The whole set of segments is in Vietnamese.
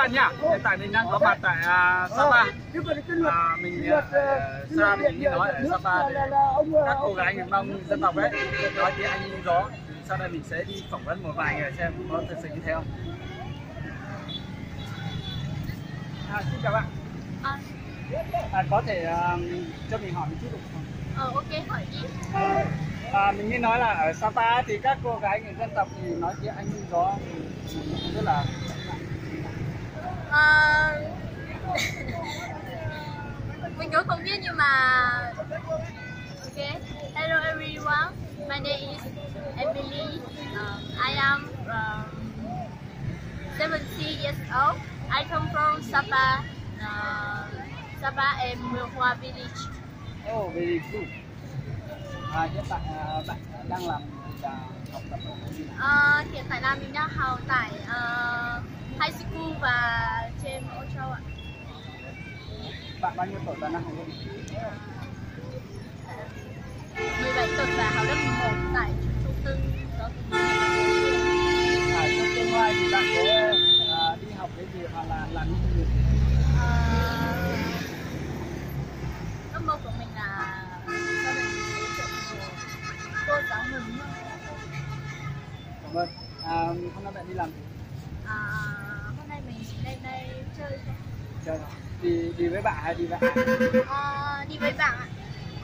bạn nhá. Hiện tại mình đang có mặt tại Sapa. Mình Sa mình như nói ở Sapa thì các cô gái người Mông dân tộc ấy nói tiếng Anh như gió. Sau đây mình sẽ đi phỏng vấn một vài người xem có thật sự như thế không. Xin chào bạn. Có thể cho mình hỏi một chút được không? Ok, hỏi đi. Mình nghe nói là ở Sapa thì các cô gái người dân tộc thì nói tiếng Anh như gió thì rất là mình cũng không biết nhưng mà ok. Hello everyone, my name is Emily. I am 70 years old. I come from Sapa, Sapa and Mường village. Oh, very good. Hiện tại bạn đang làm là học tập ở hiện tại là mình đang học tại high school và trên Âu Châu ạ. Bạn bao nhiêu tuổi và năm học lớp? 17 tuổi và học lớp 1 tại trung tâm giáo dục. Trong tương lai thì bạn sẽ đi học cái gì hoặc là làm những gì? Ước mơ của mình là sau này mình sẽ trở thành cô giáo mầm non. Cảm ơn. Hôm nay bạn đi làm gì? Hôm nay mình lên đây chơi thôi. Chơi à? Đi với bạn hay đi với ai? Đi với bạn ạ.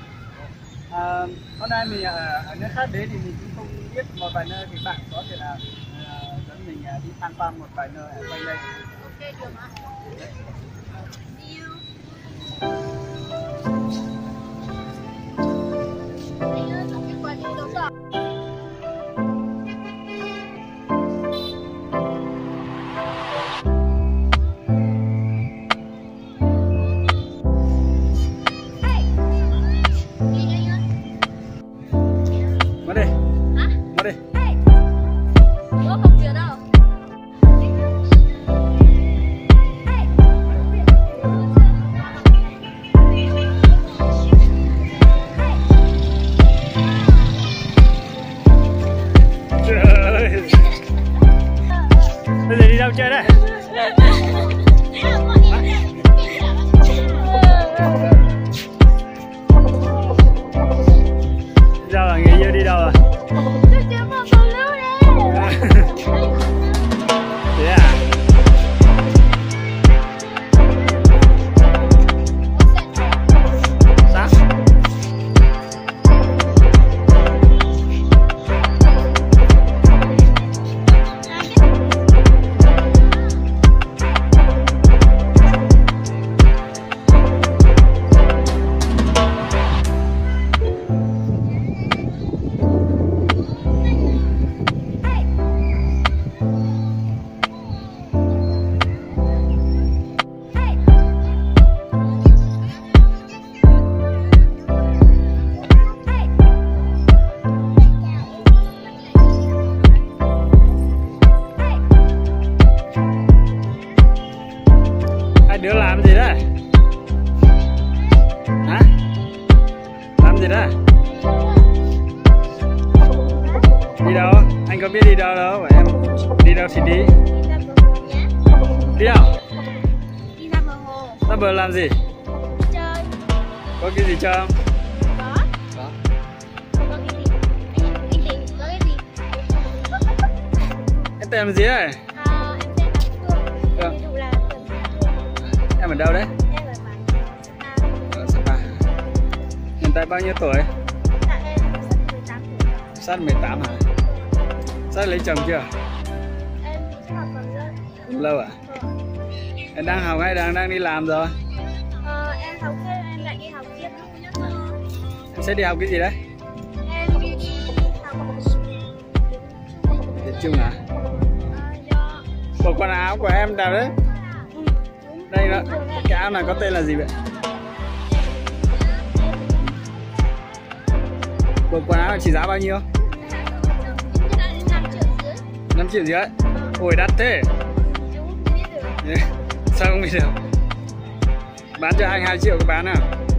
Hôm nay mình ở nơi khác đến thì mình cũng không biết một vài nơi, thì bạn có thể là dẫn mình đi tham quan một vài nơi ở quanh đây. Ok, được ạ. See you. Anh ơi, có cái quà gì đâu sao? Bây giờ đi đâu chơi đây? Đi đâu là người yêu đi đâu rồi? Thế à? Sao? Đứa làm gì đấy? Hả? Làm gì đấy? Đi đâu? Anh có biết đi đâu đâu, vậy em đi đâu thì đi. Đi đâu? Đi ra bờ hồ. Ra bờ làm gì? Chơi. Có cái gì chơi không? Có. Có. Có cái gì? Anh tính có cái gì? Em tên làm gì đấy? Em tên là Phương. Ví dụ là Em ở đâu đấy? em ở bản Sapa. Ở Sapa. Hiện tại bao nhiêu tuổi? Dạ em sắp 18 tuổi. Sắp 18 hả? Sắp lấy chồng chưa? Em thì chắc học còn Lâu à? Em đang học hay đang đi làm rồi? Em học thêm, em lại đi học tiếp. Em sẽ đi học cái gì đấy? Em đi học Tiếng Trung à? Bộ quần áo của em đâu đấy? Đây đó, cái áo này có tên là gì vậy? Bộ quần áo chỉ giá bao nhiêu? 5 triệu dưới. Ôi đắt thế. Sao không biết được? Bán cho anh 2 triệu có bán nào?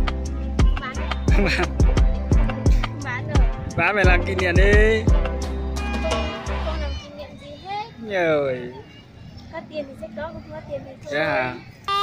Bán về làm kỷ niệm đi. Không làm kỷ niệm gì hết. Nhời. Có tiền thì sẽ có, không có tiền thì không. Thế hả?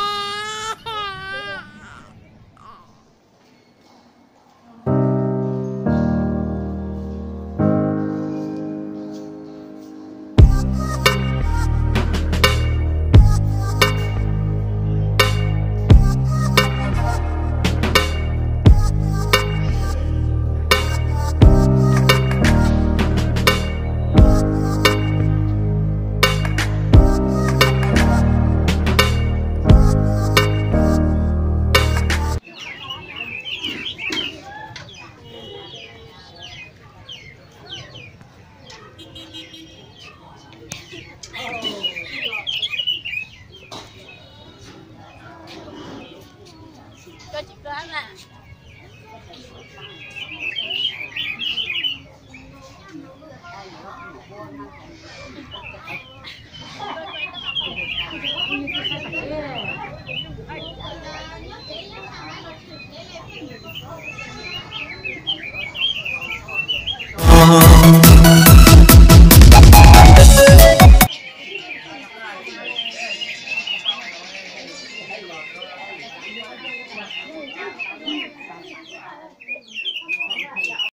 Cho chị đoán là Oh